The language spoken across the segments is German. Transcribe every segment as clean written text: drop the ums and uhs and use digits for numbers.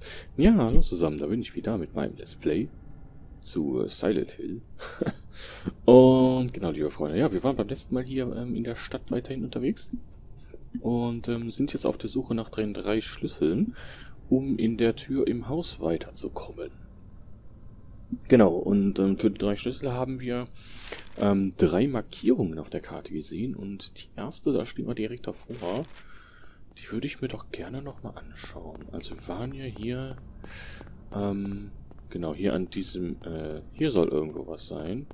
Ja, hallo zusammen, da bin ich wieder mit meinem Let's Play zu Silent Hill. Und genau, liebe Freunde, ja, wir waren beim letzten Mal hier in der Stadt weiterhin unterwegs und sind jetzt auf der Suche nach den 3 Schlüsseln, um in der Tür im Haus weiterzukommen. Genau, und für die 3 Schlüssel haben wir 3 Markierungen auf der Karte gesehen und die erste, da stehen wir direkt davor. Die würde ich mir doch gerne nochmal anschauen. Also wir waren ja hier, genau, hier an diesem, hier soll irgendwo was sein.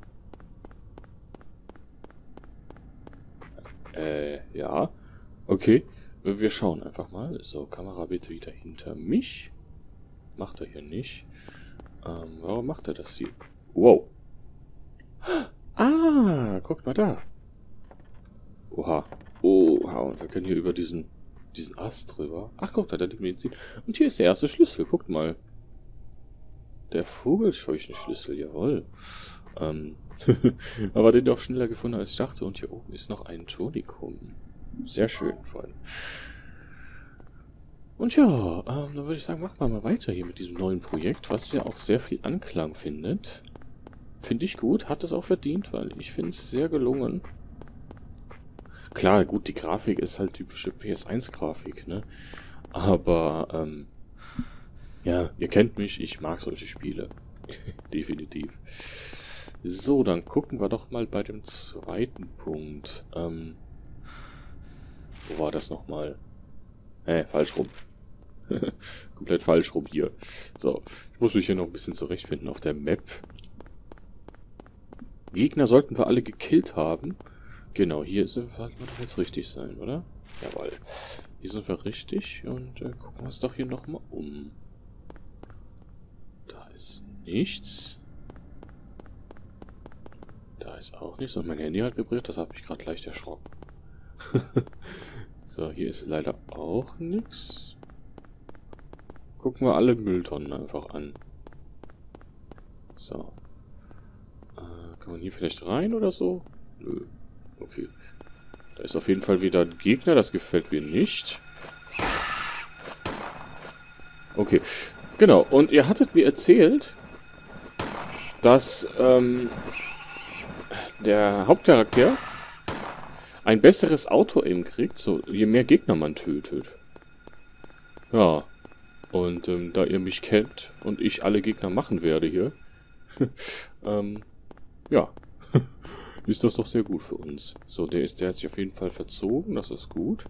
Ja. Okay, wir schauen einfach mal. So, Kamera bitte wieder hinter mich. Macht er hier nicht. Warum macht er das hier? Wow. Ah, guckt mal da. Oha. Oha, und wir können hier über diesen Ast drüber. Ach, guck, da hat er die Medizin. Und hier ist der erste Schlüssel. Guckt mal. Der Vogelscheuchenschlüssel, jawohl. Aber den doch schneller gefunden, als ich dachte. Und hier oben ist noch ein Tonikum. Sehr schön, Freunde. Und ja, dann würde ich sagen, machen wir mal weiter hier mit diesem neuen Projekt, was ja auch sehr viel Anklang findet. Finde ich gut, hat es auch verdient, weil ich finde es sehr gelungen. Klar, gut, die Grafik ist halt typische PS1-Grafik, ne? Aber, ja, ihr kennt mich, ich mag solche Spiele. Definitiv. So, dann gucken wir doch mal bei dem zweiten Punkt. Wo war das nochmal? Falsch rum. Komplett falsch rum hier. So, ich muss mich hier noch ein bisschen zurechtfinden auf der Map. Gegner sollten wir alle gekillt haben. Genau, hier sollten wir doch jetzt richtig sein, oder? Jawohl. Hier sind wir richtig und gucken wir uns doch hier nochmal um. Da ist nichts. Da ist auch nichts. Und mein Handy hat vibriert, das hat mich gerade leicht erschrocken. So, hier ist leider auch nichts. Gucken wir alle Mülltonnen einfach an. So. Kann man hier vielleicht rein oder so? Nö. Okay. Da ist auf jeden Fall wieder ein Gegner, das gefällt mir nicht. Okay. Genau, und ihr hattet mir erzählt, dass der Hauptcharakter ein besseres Auto-Aim kriegt, so je mehr Gegner man tötet. Ja. Und da ihr mich kennt und ich alle Gegner machen werde hier, ja, ist das doch sehr gut für uns. So, der hat sich auf jeden Fall verzogen, das ist gut.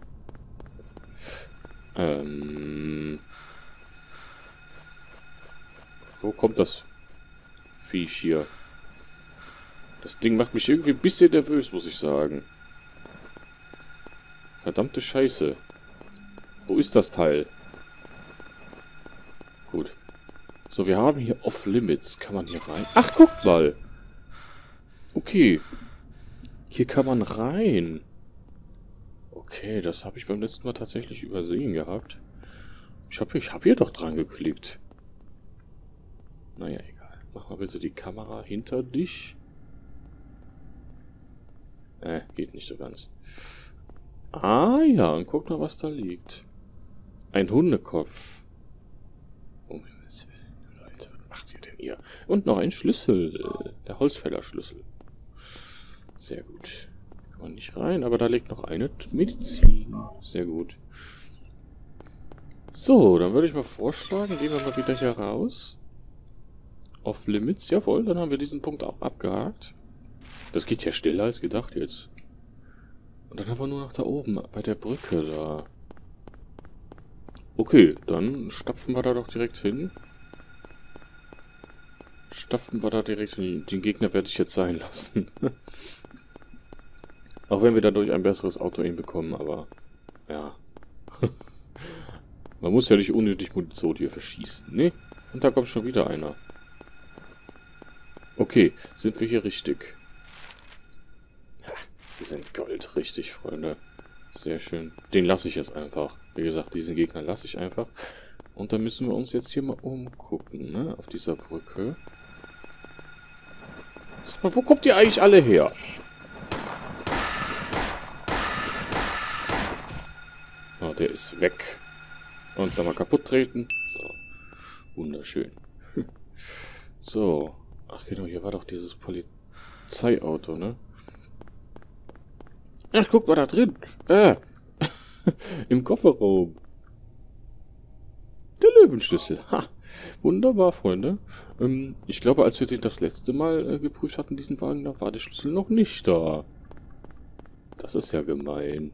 Wo kommt das Viech hier? Das Ding macht mich irgendwie ein bisschen nervös, muss ich sagen. Verdammte Scheiße. Wo ist das Teil? Gut. So, wir haben hier Off-Limits. Kann man hier rein? Ach, guck mal! Okay. Hier kann man rein. Okay, das habe ich beim letzten Mal tatsächlich übersehen gehabt. Ich hab hier doch dran geklickt. Naja, egal. Mach mal bitte die Kamera hinter dich. Geht nicht so ganz. Ah ja, und guck mal, was da liegt. Ein Hundekopf. Oh, Leute, was macht ihr denn hier? Und noch ein Schlüssel. Der Holzfällerschlüssel. Sehr gut. Kann man nicht rein, aber da liegt noch eine Medizin. Sehr gut. So, dann würde ich mal vorschlagen, gehen wir mal wieder hier raus. Off Limits, jawohl, dann haben wir diesen Punkt auch abgehakt. Das geht ja schneller als gedacht jetzt. Und dann haben wir nur noch da oben, bei der Brücke da. Okay, dann stapfen wir da doch direkt hin. Stapfen wir da direkt hin. Den Gegner werde ich jetzt sein lassen. Auch wenn wir dadurch ein besseres Auto hinbekommen, aber ja. Man muss ja nicht unnötig Munition hier verschießen. Ne? Und da kommt schon wieder einer. Okay, sind wir hier richtig? Ja, wir sind Gold, richtig, Freunde. Sehr schön. Den lasse ich jetzt einfach. Wie gesagt, diesen Gegner lasse ich einfach. Und dann müssen wir uns jetzt hier mal umgucken, ne? Auf dieser Brücke. Wo kommt ihr eigentlich alle her? Oh, der ist weg. Und nochmal kaputt treten. So. Wunderschön. So. Ach genau, hier war doch dieses Polizeiauto, ne? Ach, guck mal da drin. Im Kofferraum. Der Löwenschlüssel. Ha. Wunderbar, Freunde. Ich glaube, als wir den das letzte Mal geprüft hatten, diesen Wagen, da war der Schlüssel noch nicht da. Das ist ja gemein.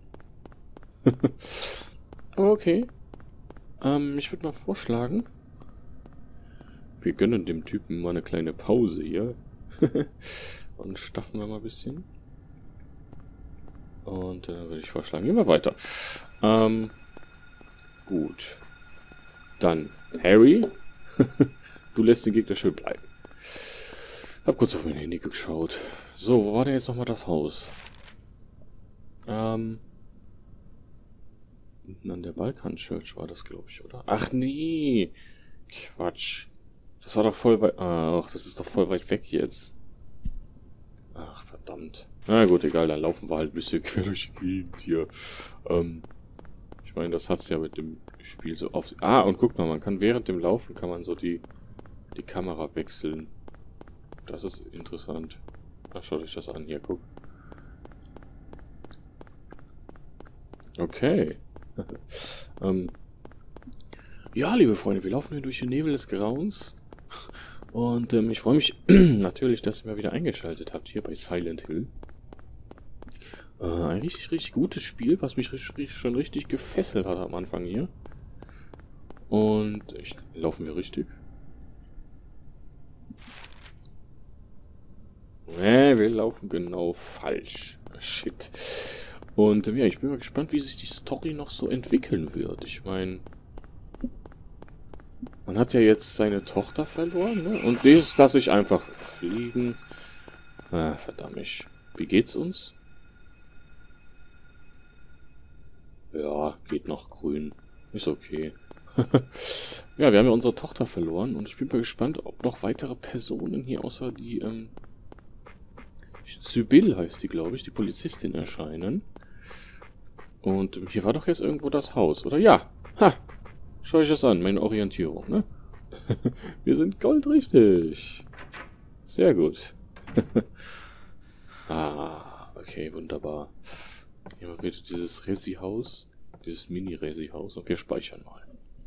Aber okay. Ich würde mal vorschlagen, wir gönnen dem Typen mal eine kleine Pause hier. Und staffen wir mal ein bisschen. Und dann würde ich vorschlagen, gehen wir weiter. Gut. Dann, Harry, du lässt den Gegner schön bleiben. Hab kurz auf mein Handy geschaut. So, wo war denn jetzt nochmal das Haus? An der Balkan Church war das, glaube ich, oder? Ach nee! Quatsch. Das war doch voll weit... Ach, das ist doch voll weit weg jetzt. Ach, verdammt. Na gut, egal, dann laufen wir halt ein bisschen quer durch die Gegend hier. Ich meine, das hat's ja mit dem Spiel so auf... Ah, und guck mal, man kann während dem Laufen, kann man so die Kamera wechseln. Das ist interessant. Ach, schaut euch das an, hier, guck. Okay. Ja, liebe Freunde, wir laufen hier durch den Nebel des Grauens. Und ich freue mich natürlich, dass ihr mal wieder eingeschaltet habt hier bei Silent Hill. Ein richtig, richtig gutes Spiel, was mich schon richtig gefesselt hat am Anfang hier. Und laufen wir richtig? Nee, wir laufen genau falsch. Shit. Und ja, ich bin mal gespannt, wie sich die Story noch so entwickeln wird. Ich meine, man hat ja jetzt seine Tochter verloren, ne? Und dieses lasse ich einfach fliegen. Ah, verdammt. Wie geht's uns? Ja, geht noch grün. Ist okay. Ja, wir haben ja unsere Tochter verloren und ich bin mal gespannt, ob noch weitere Personen hier außer die, Sybil heißt die, glaube ich, die Polizistin erscheinen. Und hier war doch jetzt irgendwo das Haus, oder? Ja! Ha! Schau ich das an, meine Orientierung, ne? Wir sind goldrichtig. Sehr gut. Ah, okay, wunderbar. Hier haben wir wieder dieses Resi-Haus, dieses Mini-Resi-Haus und wir speichern mal.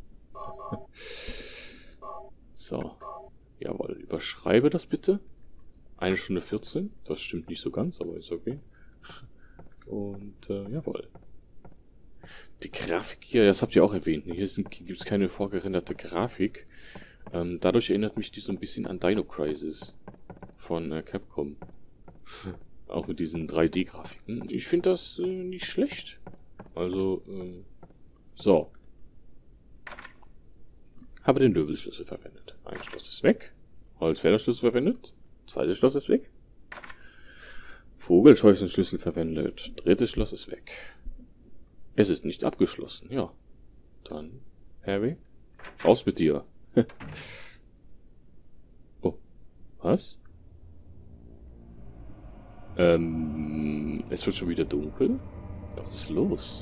So. Jawohl, überschreibe das bitte. 1 Stunde 14. Das stimmt nicht so ganz, aber ist okay. Und, jawohl. Die Grafik hier, das habt ihr auch erwähnt. Hier gibt es keine vorgerenderte Grafik. Dadurch erinnert mich die so ein bisschen an Dino Crisis von Capcom. Auch mit diesen 3D-Grafiken. Ich finde das nicht schlecht. Also, so. Habe den Löwenschlüssel verwendet. Ein Schloss ist weg. Holzfällerschlüssel verwendet. Zweites Schloss ist weg. Vogelscheuchenschlüssel verwendet. Drittes Schloss ist weg. Es ist nicht abgeschlossen. Ja. Dann, Harry, raus mit dir. Oh. Was? Es wird schon wieder dunkel? Was ist los?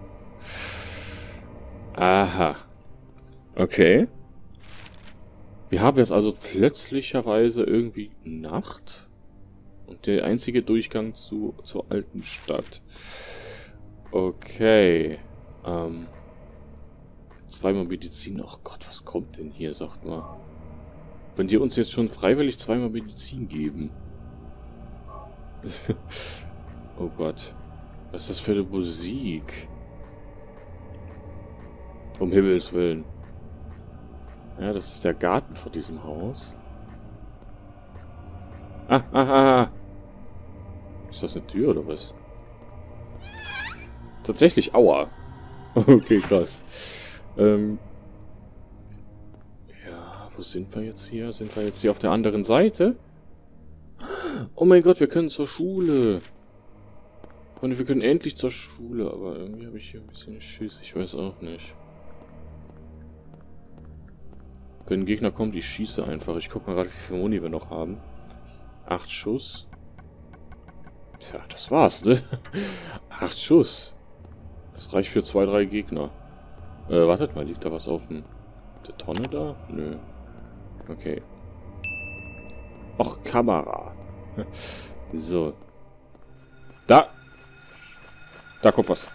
Aha. Okay. Wir haben jetzt also plötzlicherweise irgendwie Nacht. Und der einzige Durchgang zur alten Stadt. Okay. Zweimal Medizin. Ach Gott, was kommt denn hier, sagt mal. Wenn die uns jetzt schon freiwillig zweimal Medizin geben. Oh Gott. Was ist das für eine Musik? Um Himmels Willen. Ja, das ist der Garten vor diesem Haus. Ah. Ist das eine Tür oder was? Tatsächlich, aua. Okay, krass. Ja, wo sind wir jetzt hier? Sind wir jetzt hier auf der anderen Seite? Oh mein Gott, wir können zur Schule. Und wir können endlich zur Schule, aber irgendwie habe ich hier ein bisschen Schiss. Ich weiß auch nicht. Wenn ein Gegner kommt, ich schieße einfach. Ich gucke mal gerade, wie viel Muni wir noch haben. 8 Schuss. Tja, das war's, ne? 8 Schuss. Das reicht für 2, 3 Gegner. Wartet mal, liegt da was auf dem... Die Tonne da? Nö. Okay. Och, Kamera. So. Da! Da kommt was.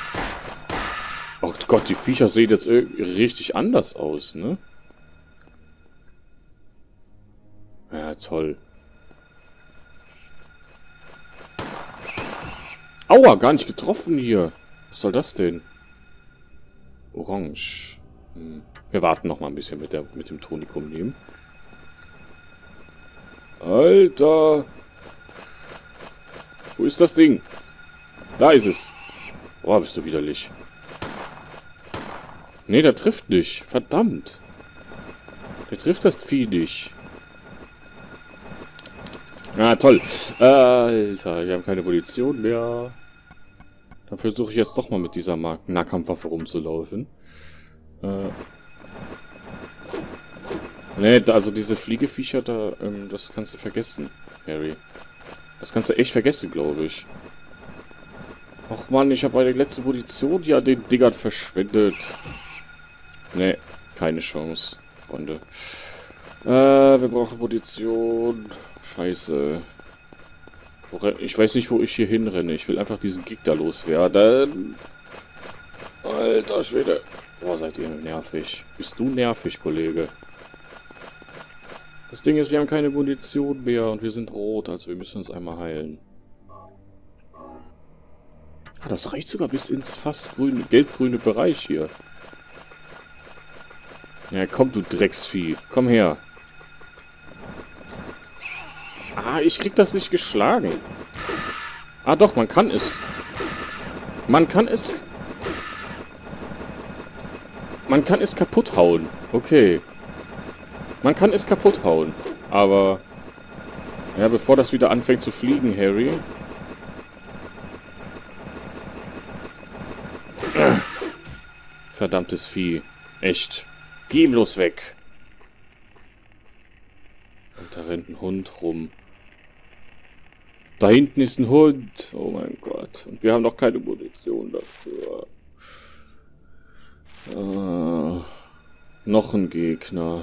Oh Gott, die Viecher sehen jetzt richtig anders aus, ne? Ja, toll. Aua, gar nicht getroffen hier. Was soll das denn? Orange. Wir warten noch mal ein bisschen mit dem Tonikum nehmen. Alter! Wo ist das Ding? Da ist es. Boah, bist du widerlich. Nee, der trifft nicht. Verdammt. Der trifft das Vieh nicht. Ah, toll. Alter, wir haben keine Munition mehr. Dann versuche ich jetzt doch mal mit dieser Nahkampfwaffe rumzulaufen. Nee, also diese Fliegeviecher da, das kannst du vergessen, Harry. Das kannst du echt vergessen, glaube ich. Och Mann, ich habe meine letzte Munition ja den Dingern verschwendet. Nee, keine Chance, Freunde. Wir brauchen Munition. Scheiße. Ich weiß nicht, wo ich hier hinrenne. Ich will einfach diesen Gegner loswerden. Alter Schwede. Boah, seid ihr nervig. Bist du nervig, Kollege? Das Ding ist, wir haben keine Munition mehr und wir sind rot, also wir müssen uns einmal heilen. Ah, das reicht sogar bis ins fast gelb-grüne Bereich hier. Ja, komm, du Drecksvieh. Komm her. Ah, ich krieg das nicht geschlagen. Ah, doch, man kann es. Man kann es kaputt hauen. Okay. Man kann es kaputt hauen. Aber... ja, bevor das wieder anfängt zu fliegen, Harry... Verdammtes Vieh. Echt. Geh ihm bloß weg. Und da rennt ein Hund rum. Da hinten ist ein Hund. Oh mein Gott. Und wir haben noch keine Munition dafür. Noch ein Gegner.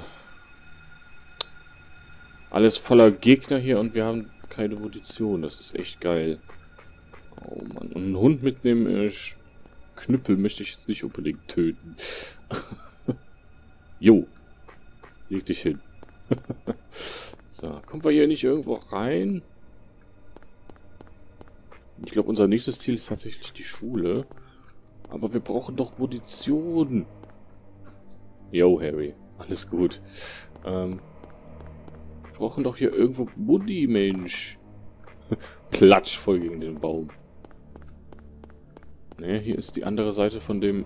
Alles voller Gegner hier und wir haben keine Munition. Das ist echt geil. Oh Mann. Und einen Hund mit dem Knüppel möchte ich jetzt nicht unbedingt töten. Jo. Leg dich hin. So, kommen wir hier nicht irgendwo rein? Ich glaube, unser nächstes Ziel ist tatsächlich die Schule. Aber wir brauchen doch Munition. Jo, Harry. Alles gut. Wir brauchen doch hier irgendwo Muni, Mensch. Platsch voll gegen den Baum. Ne, hier ist die andere Seite von dem...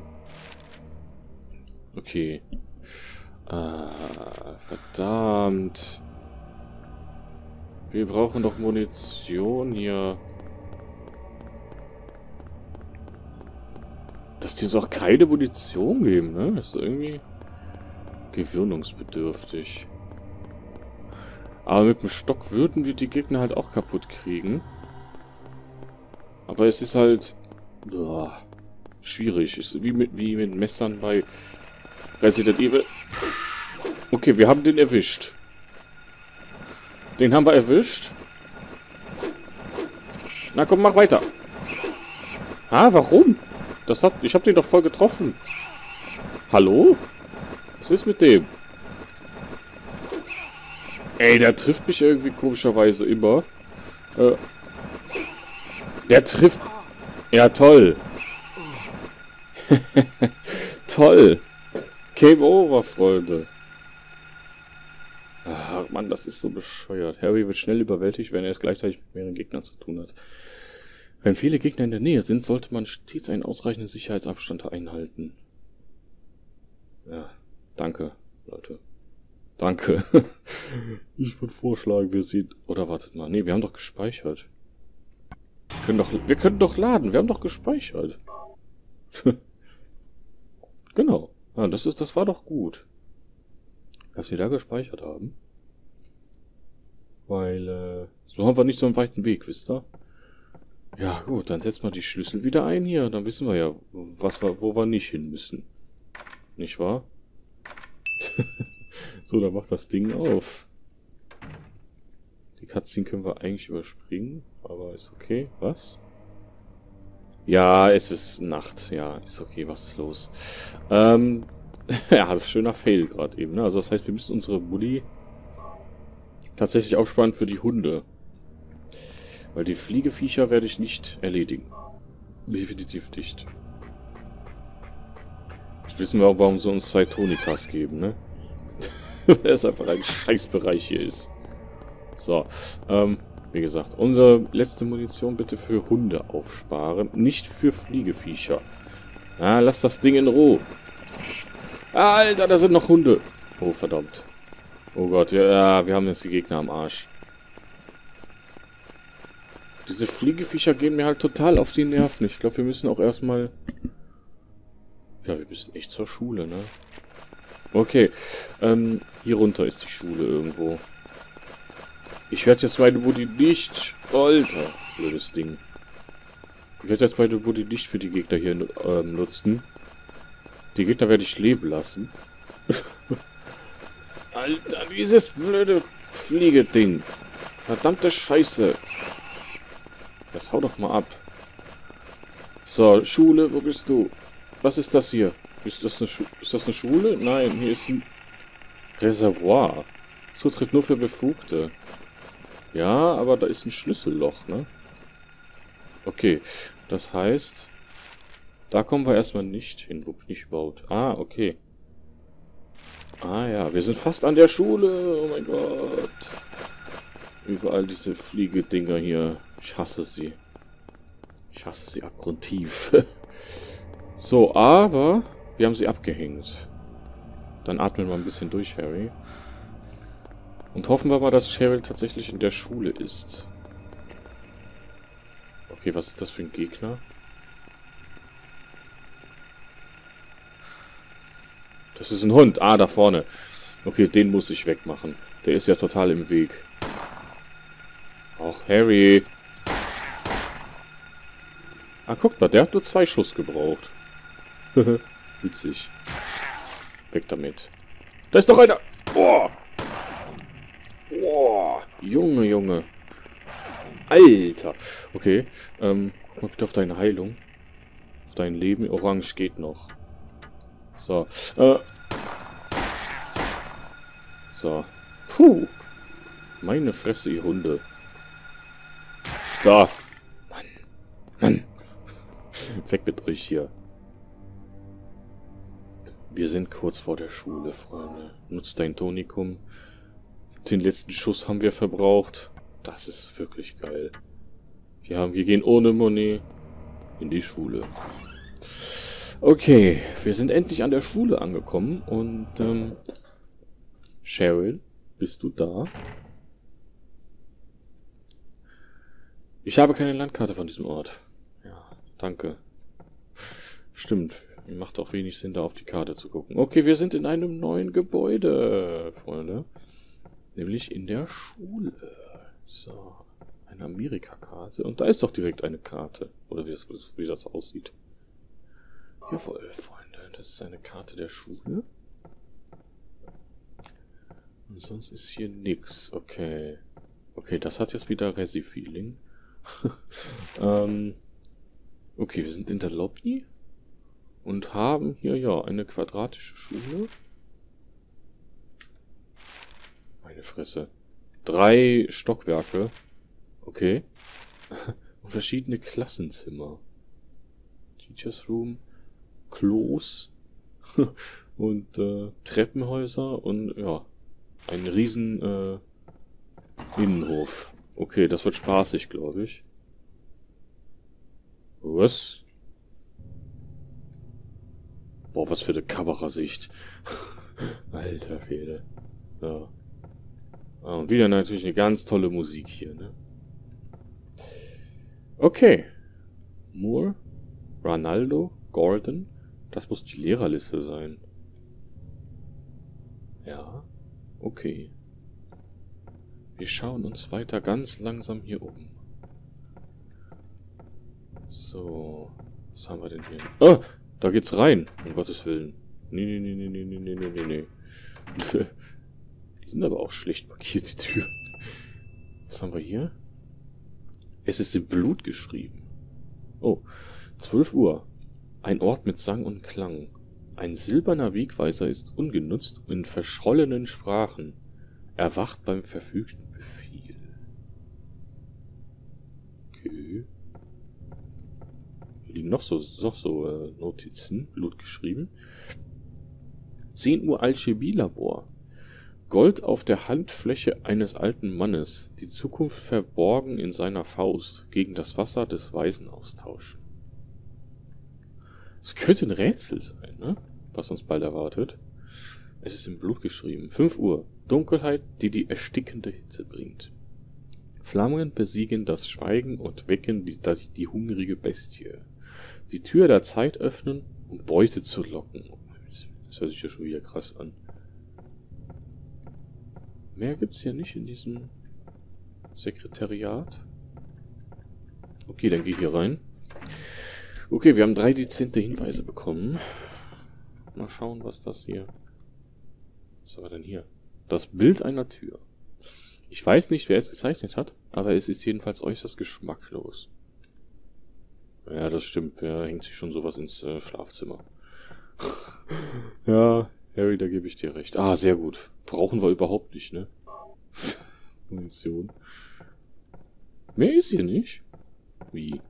Okay. Verdammt. Wir brauchen doch Munition hier. Dass die uns auch keine Munition geben, ne? Das ist irgendwie gewöhnungsbedürftig. Aber mit dem Stock würden wir die Gegner halt auch kaputt kriegen. Aber es ist halt... boah, schwierig. Ist wie mit Messern bei Resident Evil. Okay, wir haben den erwischt. Den haben wir erwischt. Na komm, mach weiter. Ah, warum? Ich hab den doch voll getroffen. Hallo? Was ist mit dem? Ey, der trifft mich irgendwie komischerweise immer. Der trifft... ja, toll. Toll. Game over, Freunde. Ach, Mann, das ist so bescheuert. Harry wird schnell überwältigt, wenn er es gleichzeitig mit mehreren Gegnern zu tun hat. Wenn viele Gegner in der Nähe sind, sollte man stets einen ausreichenden Sicherheitsabstand einhalten. Ja, danke, Leute. Danke. Ich würde vorschlagen, wir sehen... oder wartet mal. Nee, wir haben doch gespeichert. Wir können doch laden. Wir haben doch gespeichert. Genau. Ja, das war doch gut. Dass wir da gespeichert haben. Weil, so haben wir nicht so einen weiten Weg, wisst ihr? Ja, gut, dann setzen wir die Schlüssel wieder ein hier. Dann wissen wir ja, wo wir nicht hin müssen. Nicht wahr? So, dann macht das Ding auf. Die Cutscene können wir eigentlich überspringen, aber ist okay. Was? Ja, es ist Nacht. Ja, ist okay. Was ist los? Ja, das ist schöner Fail gerade eben. Ne? Also das heißt, wir müssen unsere Bulli tatsächlich aufsparen für die Hunde. Weil die Fliegeviecher werde ich nicht erledigen. Definitiv nicht. Jetzt wissen wir auch, warum sie uns 2 Tonikas geben, ne? Weil es einfach ein Scheißbereich hier ist. So, wie gesagt, unsere letzte Munition bitte für Hunde aufsparen. Nicht für Fliegeviecher. Ah, lass das Ding in Ruhe. Alter, da sind noch Hunde. Oh, verdammt. Oh Gott, ja, wir haben jetzt die Gegner am Arsch. Diese Fliegeviecher gehen mir halt total auf die Nerven. Ich glaube, wir müssen auch erstmal... Ja, wir müssen echt zur Schule, ne? Okay, hier runter ist die Schule irgendwo. Ich werde jetzt meine Buddy nicht... Alter, blödes Ding. Ich werde jetzt meine Buddy nicht für die Gegner hier nutzen. Die Gegner werde ich leben lassen. Alter, dieses blöde Fliegeding. Verdammte Scheiße. Das hau doch mal ab. So, Schule, wo bist du? Was ist das hier? Ist das eine Schule? Nein, hier ist ein Reservoir. Zutritt nur für Befugte. Ja, aber da ist ein Schlüsselloch, ne? Okay, das heißt, da kommen wir erstmal nicht hin. Wo bin ich überhaupt? Ah, okay. Ah ja, wir sind fast an der Schule. Oh mein Gott. Überall diese Fliegedinger hier. Ich hasse sie. Ich hasse sie abgrundtief. So, aber wir haben sie abgehängt. Dann atmen wir ein bisschen durch, Harry. Und hoffen wir mal, dass Cheryl tatsächlich in der Schule ist. Okay, was ist das für ein Gegner? Das ist ein Hund. Ah, da vorne. Okay, den muss ich wegmachen. Der ist ja total im Weg. Auch Harry. Ah, guck mal, der hat nur 2 Schuss gebraucht. Witzig. Weg damit. Da ist noch einer. Oh! Oh! Junge, Junge. Alter. Okay. Guck mal bitte auf deine Heilung. Auf dein Leben. Orange geht noch. So. So. Puh. Meine Fresse, ihr Hunde. Da. Mann. Mann. Weg mit euch hier. Wir sind kurz vor der Schule, Freunde. Nutzt dein Tonikum. Den letzten Schuss haben wir verbraucht. Das ist wirklich geil. Wir gehen ohne Money in die Schule. Okay, wir sind endlich an der Schule angekommen. Und, Cheryl, bist du da? Ich habe keine Landkarte von diesem Ort. Ja, danke. Stimmt. Macht auch wenig Sinn, da auf die Karte zu gucken. Okay, wir sind in einem neuen Gebäude, Freunde. Nämlich in der Schule. So, eine Amerika-Karte. Und da ist doch direkt eine Karte. Oder wie das aussieht. Jawohl, Freunde. Das ist eine Karte der Schule. Und sonst ist hier nix. Okay. Okay, das hat jetzt wieder Resi-Feeling. Okay, wir sind in der Lobby. Und haben hier, ja, eine quadratische Schule. Meine Fresse. 3 Stockwerke. Okay. Und verschiedene Klassenzimmer. Teachers Room. Klos. Und Treppenhäuser. Und ja, ein riesen Innenhof. Okay, das wird spaßig, glaube ich. Was? Boah, was für eine Kamerasicht. Alter Fehde. Ja. Und wieder natürlich eine ganz tolle Musik hier, ne? Okay. Moore, Ronaldo, Gordon. Das muss die Lehrerliste sein. Ja. Okay. Wir schauen uns weiter ganz langsam hier um. So. Was haben wir denn hier? Oh! Da geht's rein, um Gottes Willen. Nee. Die sind aber auch schlecht markiert, die Türen. Was haben wir hier? Es ist in Blut geschrieben. Oh, 12 Uhr. Ein Ort mit Sang und Klang. Ein silberner Wegweiser ist ungenutzt in verschollenen Sprachen. Erwacht beim verfügten Befehl. Okay. Hier liegen noch so Notizen, Blut geschrieben. 10 Uhr Alchemielabor. Gold auf der Handfläche eines alten Mannes. Die Zukunft verborgen in seiner Faust. Gegen das Wasser des Weisen austauschen. Es könnte ein Rätsel sein, ne? Was uns bald erwartet. Es ist in Blut geschrieben. 5 Uhr. Dunkelheit, die die erstickende Hitze bringt. Flammen besiegen das Schweigen und wecken die hungrige Bestie. Die Tür der Zeit öffnen, um Beute zu locken. Das hört sich ja schon wieder krass an. Mehr gibt's hier nicht in diesem Sekretariat. Okay, dann geh hier rein. Okay, wir haben 3 dezente Hinweise bekommen. Mal schauen, was das hier... Was haben wir denn hier? Das Bild einer Tür. Ich weiß nicht, wer es gezeichnet hat, aber es ist jedenfalls äußerst geschmacklos. Ja, das stimmt. Wer hängt sich schon sowas ins Schlafzimmer? Ja, Harry, da gebe ich dir recht. Ah, sehr gut. Brauchen wir überhaupt nicht, ne? Munition. Mehr ist hier nicht. Wie?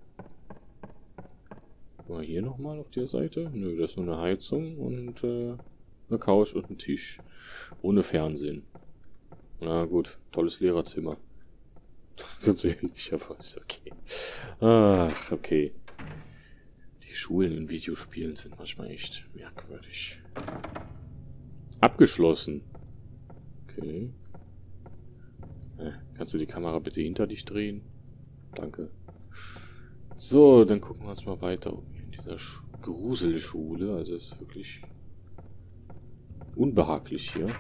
Mal hier nochmal auf der Seite. Nö, das ist nur eine Heizung und eine Couch und ein Tisch. Ohne Fernsehen. Na gut, tolles Lehrerzimmer. Ganz ehrlich, aber ist okay. Ach, okay. Die Schulen in Videospielen sind manchmal echt merkwürdig. Abgeschlossen. Okay. Kannst du die Kamera bitte hinter dich drehen? Danke. So, dann gucken wir uns mal weiter um in dieser Gruselschule. Also es ist wirklich unbehaglich hier.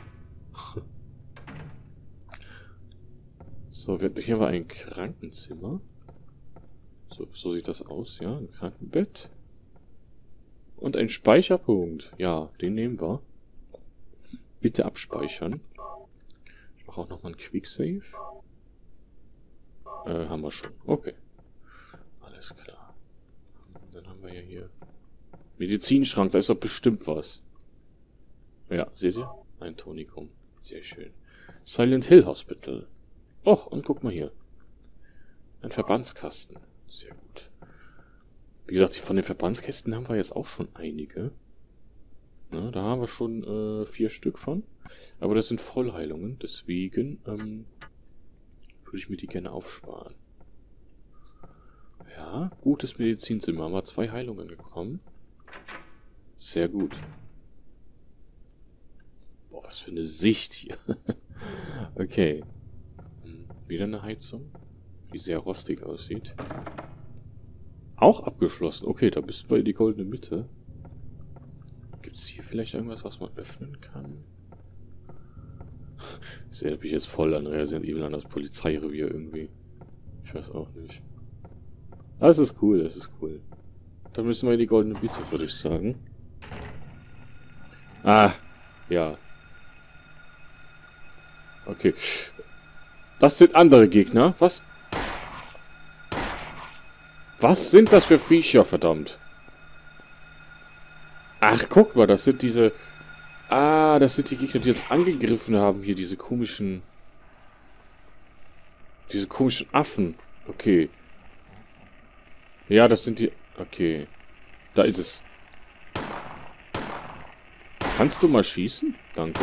So, hier haben wir ein Krankenzimmer. So sieht das aus, ja. Ein Krankenbett. Und ein Speicherpunkt. Ja, den nehmen wir. Bitte abspeichern. Ich mache auch nochmal einen Quicksave. Haben wir schon. Okay. Alles klar. Dann haben wir ja hier Medizinschrank. Da ist doch bestimmt was. Ja, seht ihr? Ein Tonikum. Sehr schön. Silent Hill Hospital. Och, und guck mal hier. Ein Verbandskasten. Sehr gut. Wie gesagt, von den Verbandskästen haben wir jetzt auch schon einige. Na, da haben wir schon 4 Stück von. Aber das sind Vollheilungen. Deswegen würde ich mir die gerne aufsparen. Ja, gutes Medizinzimmer. Haben wir 2 Heilungen bekommen. Sehr gut. Boah, was für eine Sicht hier. Okay. Wieder eine Heizung. Die sehr rostig aussieht. Auch abgeschlossen. Okay, da bist du in die goldene Mitte. Gibt es hier vielleicht irgendwas, was man öffnen kann? Das erinnert mich jetzt voll an Resident Evil, an das Polizeirevier irgendwie. Ich weiß auch nicht. Ah, es ist cool, es ist cool. Dann müssen wir in die goldene Mitte, würde ich sagen. Ah, ja. Okay. Das sind andere Gegner. Was? Was sind das für Viecher, verdammt? Ach, guck mal, das sind diese... Ah, das sind die Gegner, die jetzt angegriffen haben hier, diese komischen... Diese komischen Affen. Okay. Ja, das sind die... Okay. Da ist es. Kannst du mal schießen? Danke.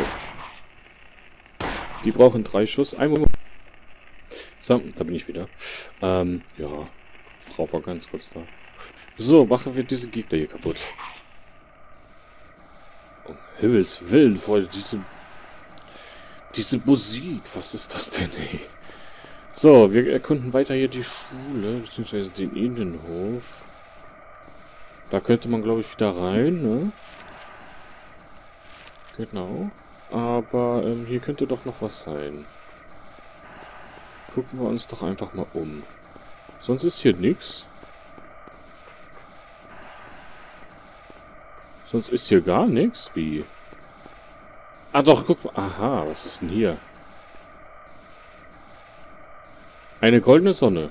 Die brauchen 3 Schuss. Einmal... So, da bin ich wieder. Ja. Frau war ganz kurz da. So, machen wir diese Gegner hier kaputt. Um Himmels Willen, Freunde, diese Musik, was ist das denn, ey? So, wir erkunden weiter hier die Schule, beziehungsweise den Innenhof. Da könnte man, glaube ich, wieder rein, ne? Genau. Aber hier könnte doch noch was sein. Gucken wir uns doch einfach mal um. Sonst ist hier nichts. Sonst ist hier gar nichts. Wie? Ah doch, guck mal. Aha, was ist denn hier? Eine goldene Sonne.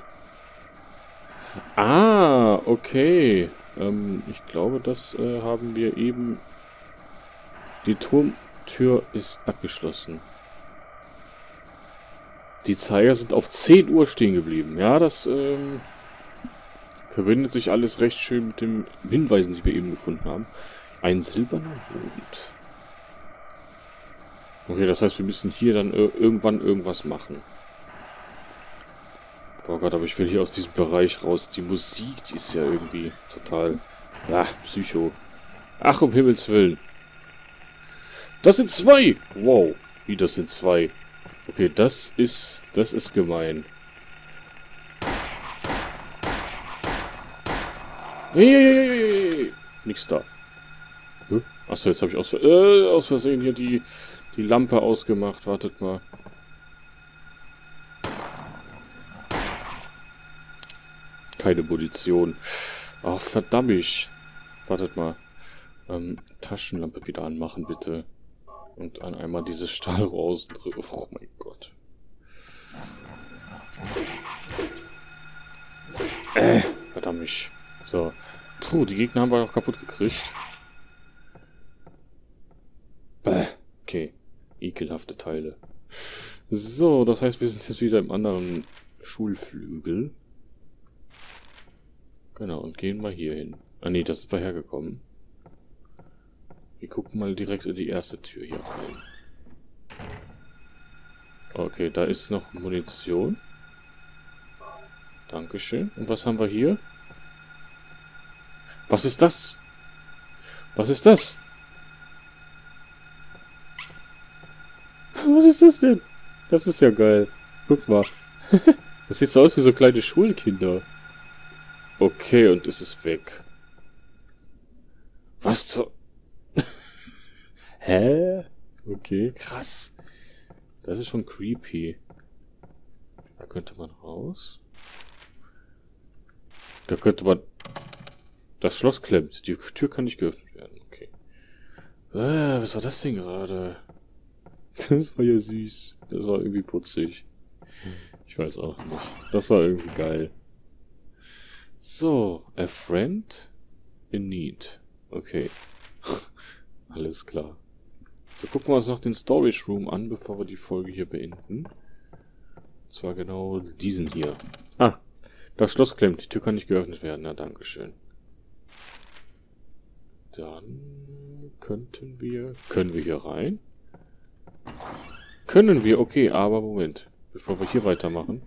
Ah, okay. Ich glaube, das haben wir eben... Die Turmtür ist abgeschlossen. Die Zeiger sind auf 10 Uhr stehen geblieben. Ja, das verbindet sich alles recht schön mit den Hinweisen, die wir eben gefunden haben. Ein silberner Mond. Okay, das heißt, wir müssen hier dann irgendwann irgendwas machen. Oh Gott, aber ich will hier aus diesem Bereich raus. Die Musik, die ist ja irgendwie total... Ja, Psycho. Ach, um Himmels Willen. Das sind 2! Wow. Wie, das sind 2? Okay, das ist gemein. Hey. Nix da. Achso, jetzt habe ich aus Versehen hier die Lampe ausgemacht. Wartet mal. Keine Munition. Ach, verdammt. Wartet mal. Taschenlampe wieder anmachen, bitte. Und an einmal dieses Stahlrohr ausdrücken. Oh mein Gott. Verdammt. So. Puh, die Gegner haben wir noch kaputt gekriegt. Okay. Ekelhafte Teile. So, das heißt, wir sind jetzt wieder im anderen Schulflügel. Genau, und gehen mal hier hin. Ah ne, das sind wir hergekommen. Wir gucken mal direkt in die erste Tür hier rein. Okay, da ist noch Munition. Dankeschön. Und was haben wir hier? Was ist das? Was ist das? Was ist das denn? Das ist ja geil. Guck mal. Das sieht so aus wie so kleine Schulkinder. Okay, und es ist weg. Was zur... Hä? Okay, krass. Das ist schon creepy. Da könnte man raus. Da könnte man... Das Schloss klemmt. Die Tür kann nicht geöffnet werden. Okay. Was war das denn gerade? Das war ja süß. Das war irgendwie putzig. Ich weiß auch nicht. Das war irgendwie geil. So, a friend in need. Okay. Alles klar. So, gucken wir uns noch den Storage Room an, bevor wir die Folge hier beenden. Und zwar genau diesen hier. Ah, das Schloss klemmt. Die Tür kann nicht geöffnet werden. Na, dankeschön. Dann können wir hier rein? Können wir, okay, aber Moment. Bevor wir hier weitermachen.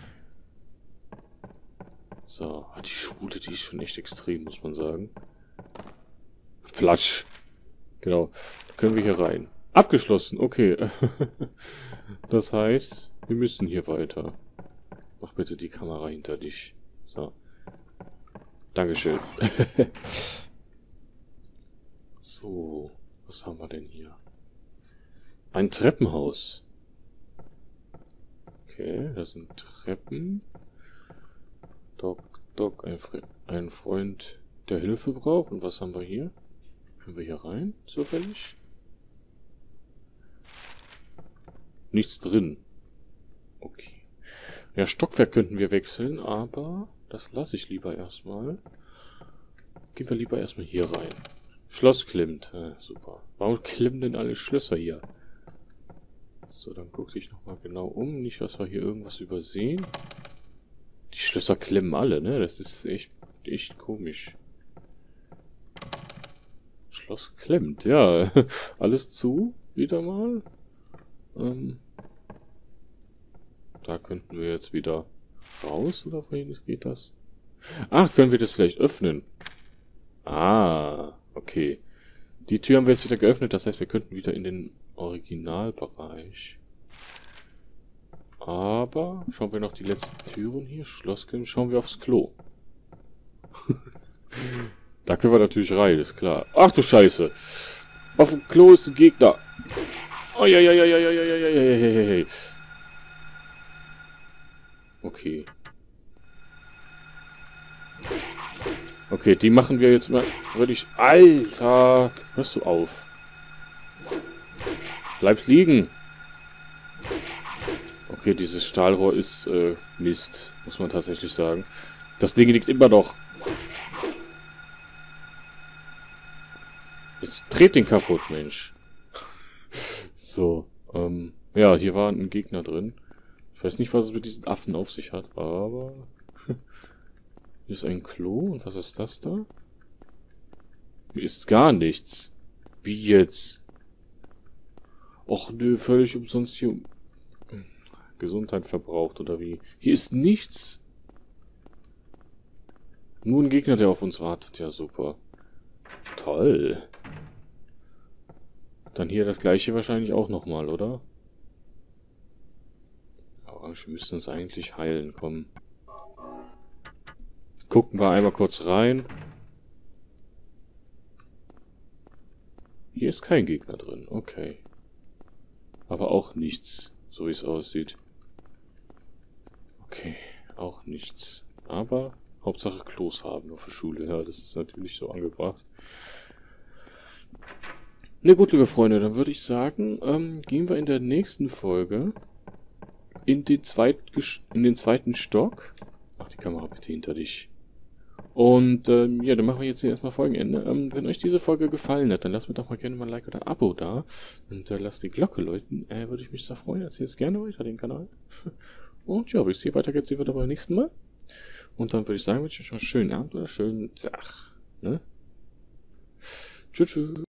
So, die Schule, die ist schon echt extrem, muss man sagen. Platsch. Genau. Da können wir hier rein. Abgeschlossen, okay. Das heißt, wir müssen hier weiter. Mach bitte die Kamera hinter dich. So. Dankeschön. So, was haben wir denn hier? Ein Treppenhaus. Okay, das sind Treppen. Doc, ein Freund, der Hilfe braucht. Und was haben wir hier? Können wir hier rein, zufällig? Nichts drin. Okay. Ja, Stockwerk könnten wir wechseln, aber das lasse ich lieber erstmal. Gehen wir lieber erstmal hier rein. Schloss klemmt. Super. Warum klemmen denn alle Schlösser hier? So, dann guck dich nochmal genau um. Nicht, dass wir hier irgendwas übersehen. Die Schlösser klemmen alle, ne? Das ist echt komisch. Schloss klemmt, ja. Alles zu, wieder mal. Da könnten wir jetzt wieder raus, oder wohin geht das? Ach, können wir das vielleicht öffnen? Ah, okay. Die Tür haben wir jetzt wieder geöffnet, das heißt, wir könnten wieder in den Originalbereich. Aber schauen wir noch die letzten Türen hier. Schlossklemmt, schauen wir aufs Klo. Da können wir natürlich rein, ist klar. Ach du Scheiße. Auf dem Klo ist ein Gegner. Oh, ja. Okay. Okay, die machen wir jetzt mal wirklich... Alter! Hörst du auf? Bleib liegen! Okay, dieses Stahlrohr ist Mist, muss man tatsächlich sagen. Das Ding liegt immer noch. Jetzt dreht den kaputt, Mensch. So, ja, hier war ein Gegner drin. Ich weiß nicht, was es mit diesen Affen auf sich hat, aber... Hier ist ein Klo, und was ist das da? Hier ist gar nichts. Wie jetzt? Och nö, völlig umsonst hier... Gesundheit verbraucht, oder wie? Hier ist nichts. Nur ein Gegner, der auf uns wartet. Ja, super. Toll. Dann hier das gleiche wahrscheinlich auch nochmal, oder? Orange müssten uns eigentlich heilen, kommen. Gucken wir einmal kurz rein. Hier ist kein Gegner drin, okay. Aber auch nichts, so wie es aussieht. Okay, auch nichts. Aber Hauptsache Klos haben wir für Schule, ja, das ist natürlich so angebracht. Na gut, liebe Freunde, dann würde ich sagen, gehen wir in der nächsten Folge in den zweiten Stock. Mach die Kamera bitte hinter dich. Und ja, dann machen wir jetzt hier erstmal Folgenende. Wenn euch diese Folge gefallen hat, dann lasst mir doch mal gerne mal ein Like oder ein Abo da. Und lasst die Glocke läuten. Würde ich mich sehr freuen. Erzählt jetzt gerne weiter den Kanal. Und ja, bis hier weiter geht's wieder beim nächsten Mal. Und dann würde ich sagen, wünsche ich euch schon einen schönen Abend oder schönen Tag. Ne? Tschüss. Tschüss.